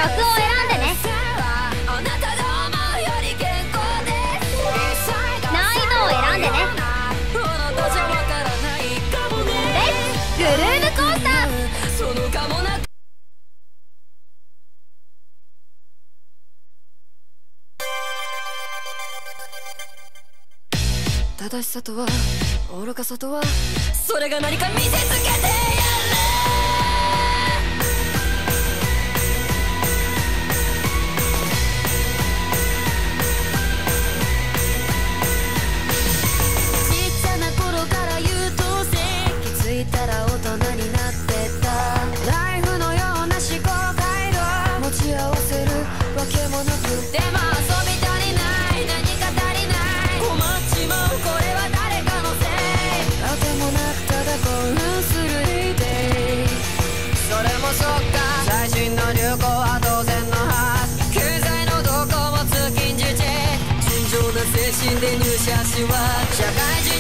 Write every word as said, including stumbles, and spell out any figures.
曲を選んでね。難易度を選んでね。レッツグルーヴコースター。 正しさとは愚かさとは、それが何か見せつけてやる。ちっちゃな頃から優等生、気づいたら大人になってた。ライフのような思考回路持ち合わせるわけもなく、でも遊び足りない、何か足りない、困っちまう、これは誰かのせい。あてもなくただ混乱するデイ。それもそっか、最新の流行は当然のはず。経済の動向も通勤時事、尋常な精神で入社しは社会人